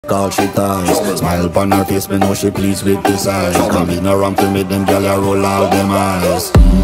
all she ties. Smile upon her face, me know she pleased with this eyes. Come in around to make them gyal a roll all them eyes.